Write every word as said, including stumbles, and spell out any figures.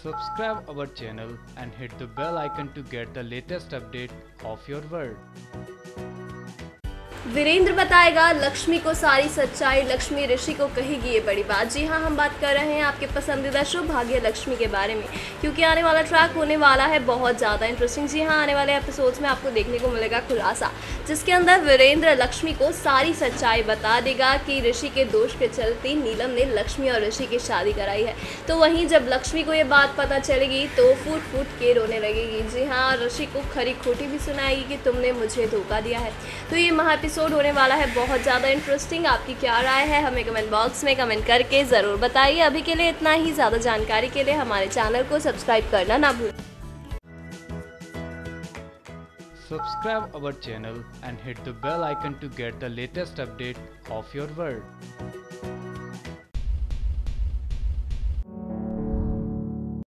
Subscribe our channel and hit the bell icon to get the latest update of your world. Virendra बताएगा लक्ष्मी को सारी सच्चाई, लक्ष्मी ऋषि को कहेगी ये बड़ी बात। जी हाँ, हम बात कर रहे हैं आपके पसंदीदा शो भाग्य लक्ष्मी के बारे में, क्योंकि आने वाला ट्रैक होने वाला है बहुत ज़्यादा इंटरेस्टिंग। जी हाँ, आने वाले एपिसोड्स में आपको देखने को मिलेगा खुलासा, जिसके अंदर वीरेंद्र लक्ष्मी को सारी सच्चाई बता देगा कि ऋषि के दोष के चलते नीलम ने लक्ष्मी और ऋषि की शादी कराई है। तो वहीं जब लक्ष्मी को ये बात पता चलेगी तो फूट फूट के रोने लगेगी। जी हाँ, ऋषि को खरी खोटी भी सुनाएगी कि तुमने मुझे धोखा दिया है। तो ये महा एपिसोड होने वाला है बहुत ज़्यादा इंटरेस्टिंग। आपकी क्या राय है हमें कमेंट बॉक्स में कमेंट करके ज़रूर बताइए। अभी के लिए इतना ही। ज़्यादा जानकारी के लिए हमारे चैनल को सब्सक्राइब करना ना भूलें। Subscribe our channel and hit the bell icon to get the latest update of your world.